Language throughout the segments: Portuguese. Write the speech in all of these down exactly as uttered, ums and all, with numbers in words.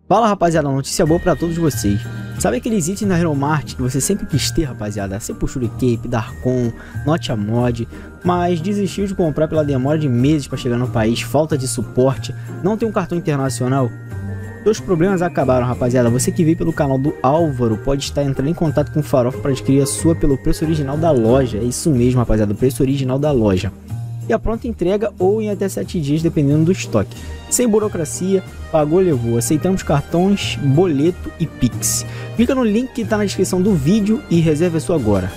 Fala rapaziada, notícia boa pra todos vocês. Sabe aqueles itens da Hero Mart que você sempre quis ter, rapaziada? Sepultura Cape, Darkon, Note a Mod, mas desistiu de comprar pela demora de meses para chegar no país, falta de suporte, não tem um cartão internacional? Seus problemas acabaram, rapaziada. Você que veio pelo canal do Álvaro pode estar entrando em contato com o Farofa para adquirir a sua pelo preço original da loja. É isso mesmo, rapaziada, o preço original da loja. E a pronta entrega ou em até sete dias, dependendo do estoque. Sem burocracia, pagou, levou. Aceitamos cartões, boleto e Pix. Clica no link que está na descrição do vídeo e reserve a sua agora.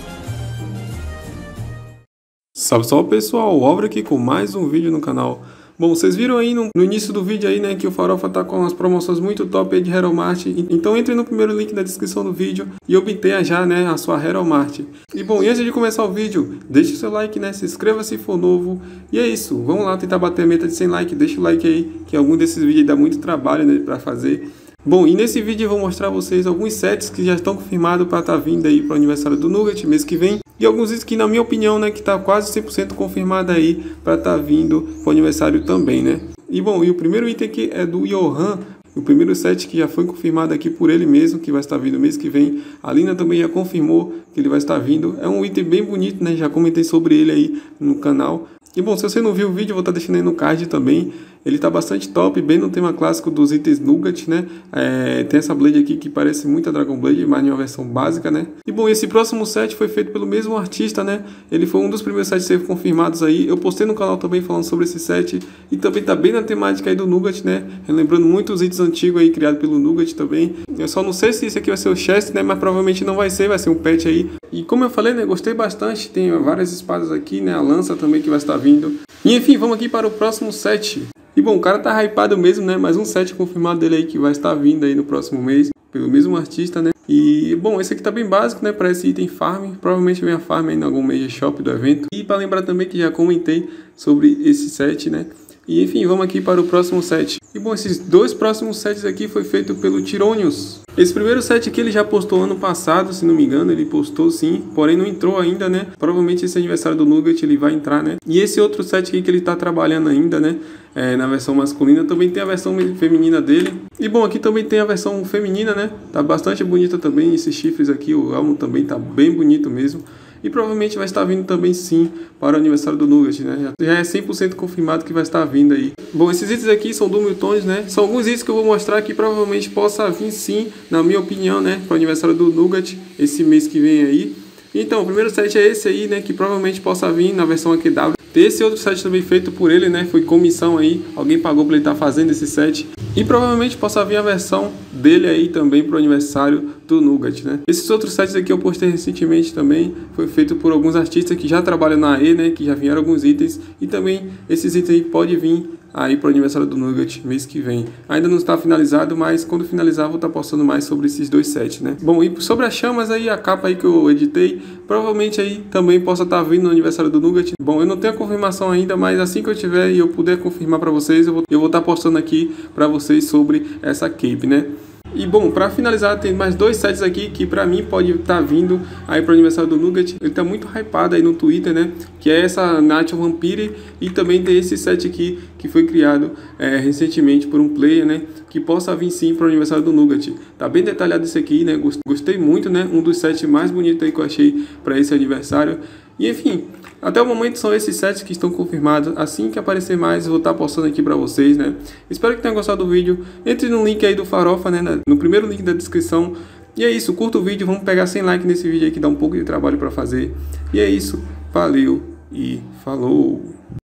Salve, salve pessoal, o Álvaro aqui com mais um vídeo no canal. Bom, vocês viram aí no, no início do vídeo aí, né, que o Farofa tá com umas promoções muito top aí de Hero Mart. Então entre no primeiro link da descrição do vídeo e obtenha já, né, a sua Hero Mart. E bom, e antes de começar o vídeo, deixe o seu like, né, se inscreva se for novo. E é isso, vamos lá tentar bater a meta de cem likes, deixa o like aí, que algum desses vídeos dá muito trabalho, né, pra fazer. Bom, e nesse vídeo eu vou mostrar a vocês alguns sets que já estão confirmados para estar tá vindo aí para o aniversário do Nugget mês que vem. E alguns itens que, na minha opinião, né, que tá quase cem por cento confirmado aí para estar tá vindo para o aniversário também, né. E bom, e o primeiro item aqui é do Johan, o primeiro set que já foi confirmado aqui por ele mesmo, que vai estar vindo mês que vem. A Lina também já confirmou que ele vai estar vindo. É um item bem bonito, né, já comentei sobre ele aí no canal. E bom, se você não viu o vídeo, eu vou estar deixando aí no card também. Ele tá bastante top, bem no tema clássico dos itens Nugget, né? É, tem essa Blade aqui que parece muito a Dragon Blade, mas em uma versão básica, né? E bom, esse próximo set foi feito pelo mesmo artista, né? Ele foi um dos primeiros sets a ser confirmados aí. Eu postei no canal também falando sobre esse set. E também tá bem na temática aí do Nugget, né? Relembrando muitos itens antigos aí, criados pelo Nugget também. Eu só não sei se esse aqui vai ser o chest, né? Mas provavelmente não vai ser, vai ser um patch aí. E como eu falei, né? Gostei bastante. Tem várias espadas aqui, né? A lança também que vai estar vindo. E enfim, vamos aqui para o próximo set. E bom, o cara tá hypado mesmo, né? Mais um set confirmado dele aí que vai estar vindo aí no próximo mês, pelo mesmo artista, né? E bom, esse aqui tá bem básico, né? Para esse item farm, provavelmente vem a farm aí em algum Major Shop do evento. E para lembrar também que já comentei sobre esse set, né? E enfim, vamos aqui para o próximo set. E bom, esses dois próximos sets aqui foi feito pelo Tironius. Esse primeiro set aqui ele já postou ano passado, se não me engano, ele postou sim, porém não entrou ainda, né? Provavelmente esse aniversário do Nugget ele vai entrar, né? E esse outro set aqui que ele tá trabalhando ainda, né? É, na versão masculina, também tem a versão feminina dele. E bom, aqui também tem a versão feminina, né? Tá bastante bonita também, esses chifres aqui, o álbum também tá bem bonito mesmo. E provavelmente vai estar vindo também sim para o aniversário do Nugget, né? Já é cem por cento confirmado que vai estar vindo aí. Bom, esses itens aqui são do Miltones, né? São alguns itens que eu vou mostrar que provavelmente possa vir sim, na minha opinião, né? Para o aniversário do Nugget, esse mês que vem aí. Então, o primeiro set é esse aí, né? Que provavelmente possa vir na versão A Q W. Tem esse outro set também feito por ele, né? Foi comissão aí, alguém pagou para ele estar fazendo esse set. E provavelmente possa vir a versão dele aí também para o aniversário do Nugget, né? Esses outros sets aqui eu postei recentemente também. Foi feito por alguns artistas que já trabalham na A E, né? Que já vieram alguns itens. E também esses itens aí podem vir aí para o aniversário do Nugget mês que vem. Ainda não está finalizado, mas quando finalizar vou estar postando mais sobre esses dois sets, né? Bom, e sobre as chamas aí, a capa aí que eu editei, provavelmente aí também possa estar vindo no aniversário do Nugget. Bom, eu não tenho a confirmação ainda, mas assim que eu tiver e eu puder confirmar para vocês, eu vou, eu vou estar postando aqui para vocês sobre essa cape, né? E bom, para finalizar, tem mais dois sets aqui que pra mim pode estar tá vindo aí pro aniversário do Nugget. Ele tá muito hypado aí no Twitter, né? Que é essa Nacho Vampire. E também tem esse set aqui que foi criado é, recentemente por um player, né? Que possa vir sim pro aniversário do Nugget. Tá bem detalhado esse aqui, né? Gostei muito, né? Um dos sets mais bonitos aí que eu achei para esse aniversário. E enfim, até o momento são esses sets que estão confirmados. Assim que aparecer mais, eu vou estar postando aqui pra vocês, né? Espero que tenham gostado do vídeo. Entre no link aí do Farofa, né? No primeiro link da descrição. E é isso, curta o vídeo. Vamos pegar cem likes nesse vídeo aí que dá um pouco de trabalho pra fazer. E é isso, valeu e falou!